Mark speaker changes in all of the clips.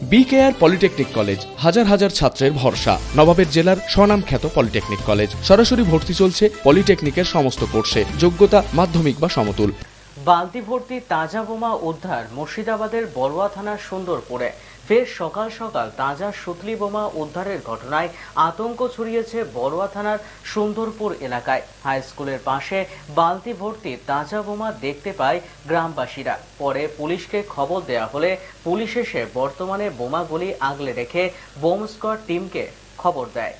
Speaker 1: BKR polytechnic college হাজার হাজার ছাত্রের ভরসা। নবাবের জেলার স্বনামখ্যাত পলিটেকনিক কলেজ। সরাসরি ভর্তি চলছে পলিটেকনিকের সমস্ত কোর্সে। যোগ্যতা মাধ্যমিক বা সমতুল।
Speaker 2: বালতি ভর্তি তাজা বোমা উদ্ধার মুর্শিদাবাদের বড়ুয়া থানার সুন্দরপুরে। ফের সকাল সকাল তাজা সুতলি বোমা উদ্ধারের ঘটনায় আতঙ্ক ছড়িয়েছে বড়ুয়া থানার সুন্দরপুর এলাকায়। হাই স্কুলের পাশে বালতি ভর্তি তাজা বোমা দেখতে পায় গ্রামবাসীরা। পরে পুলিশকে খবর দেওয়া হলে পুলিশ এসে বর্তমানে বোমাগুলি আগলে রেখে বোম স্কোয়াড টিমকে খবর দেয়।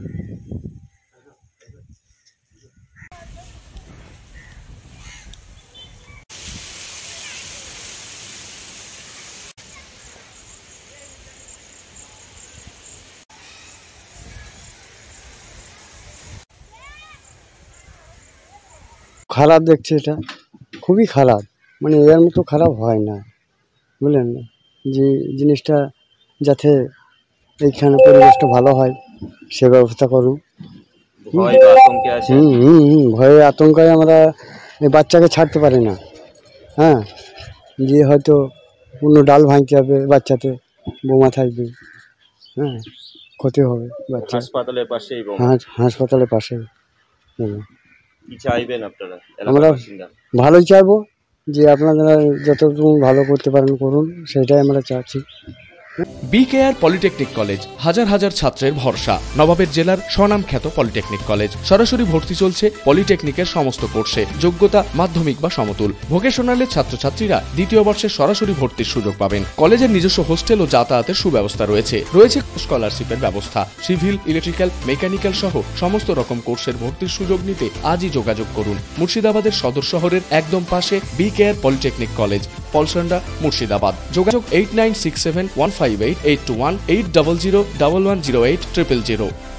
Speaker 3: খারাপ দেখছি, এটা খুবই খারাপ, মানে এর মতো খারাপ হয় না, বুঝলেন? যে জিনিসটা যাতে এইখানে পরিবেশটা ভালো হয় সে ব্যবস্থা করুন। ভয়ে আতঙ্কে আমরা এই বাচ্চাকে ছাড়তে পারি না। হ্যাঁ, যে হয়তো কোনো ডাল ভাঙতে হবে, বাচ্চাতে বোমা থাকবে, হ্যাঁ ক্ষতি হবে বাচ্চা।
Speaker 4: হাসপাতালের পাশেই
Speaker 3: হাসপাতালের পাশে।
Speaker 4: কি চাইবেন আপনারা?
Speaker 3: আমরা ভালোই চাইবো, যে আপনারা যতটুকু ভালো করতে পারেন করুন, সেটাই আমরা চাচ্ছি।
Speaker 1: বিকেআর পলিটেকনিক কলেজ হাজার হাজার ছাত্রের ভরসা। নবাবের জেলার স্বনামখ্যাত পলিটেকনিক কলেজ। সরাসরি ভর্তি চলছে পলিটেকনিকের সমস্ত কোর্সে। যোগ্যতা মাধ্যমিক বা সমতুল। ভোকেশনালের ছাত্রছাত্রীরা দ্বিতীয় বর্ষে সরাসরি ভর্তির সুযোগ পাবেন। কলেজের নিজস্ব হোস্টেল ও যাতায়াতের সুব্যবস্থা রয়েছে। স্কলারশিপের ব্যবস্থা। সিভিল, ইলেকট্রিক্যাল, মেকানিক্যাল সহ সমস্ত রকম কোর্সের ভর্তির সুযোগ নিতে আজই যোগাযোগ করুন। মুর্শিদাবাদের সদর শহরের একদম পাশে B K R polytechnic college, Palsanda, Murshidabad. যোগাযোগ 8967158821 8001108 000।